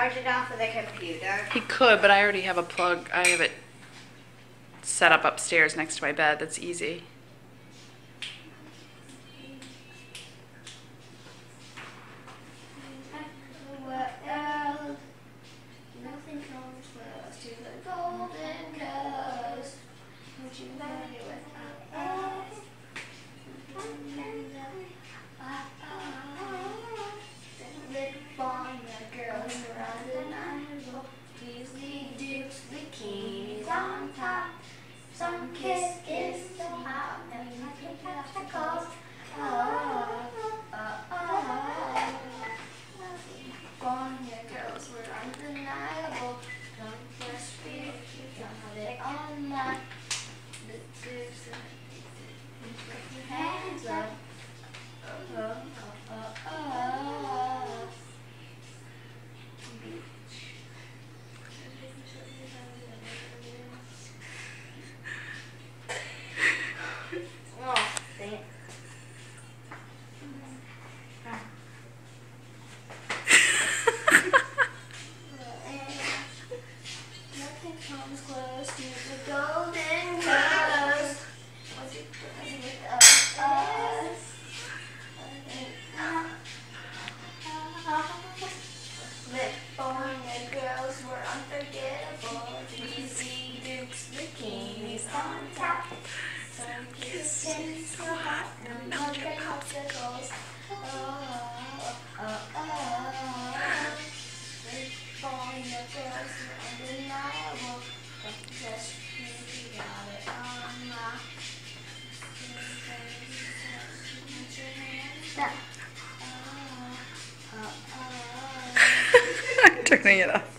charge it off of the computer? He could, but I already have a plug. I have it set up upstairs next to my bed. That's easy. Nothing comes close to the golden coast. Would you marry without us? Big bomb, the girls are undeniable. Beasley dukes, bikinis on top. Some kiss so hot, and you can catch the calls. California girls were undeniable. Don't just speak, you don't have it on that. Put your hands up. Beach. Oh, dang it. Nothing comes close to the golden coast. What's it doing with us? California girls were unforgettable. Easy dukes, bikinis on top. Some kissing so hot, no other popsicles. California girls were undeniable. Don't just you got it on lock. I'm turning it off.